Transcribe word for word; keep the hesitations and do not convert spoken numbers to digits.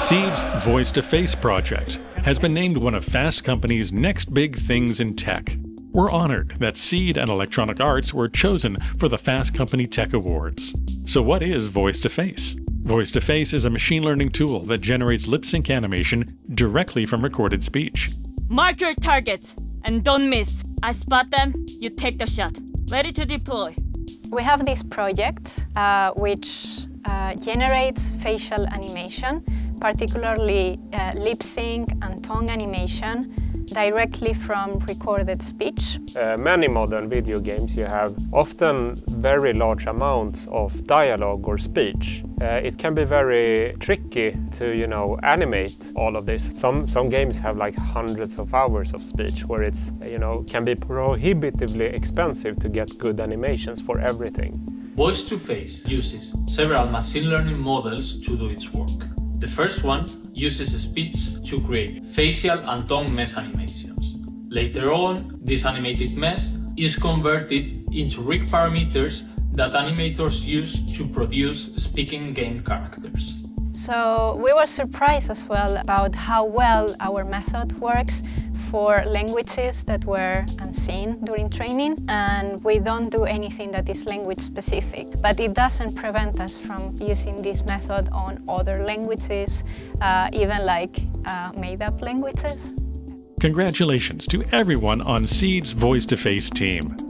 Seed's Voice to Face project has been named one of FastCompany's next big things in tech. We're honored that Seed and Electronic Arts were chosen for the FastCompany Tech Awards. So what is Voice to Face? Voice to Face is a machine learning tool that generates lip sync animation directly from recorded speech. Mark your targets and don't miss. I spot them, you take the shot. Ready to deploy. We have this project uh, which uh, generates facial animation, particularly uh, lip sync and tongue animation, directly from recorded speech. Uh, many modern video games you have often very large amounts of dialogue or speech. Uh, it can be very tricky to, you know, animate all of this. Some some games have like hundreds of hours of speech where it's, you know, can be prohibitively expensive to get good animations for everything. Voice to Face uses several machine learning models to do its work. The first one uses speech to create facial and tongue mesh animations. Later on, this animated mesh is converted into rig parameters that animators use to produce speaking game characters. So we were surprised as well about how well our method works for languages that were unseen during training, and we don't do anything that is language specific, but it doesn't prevent us from using this method on other languages, uh, even like uh, made-up languages. Congratulations to everyone on Seed's Voice to Face team.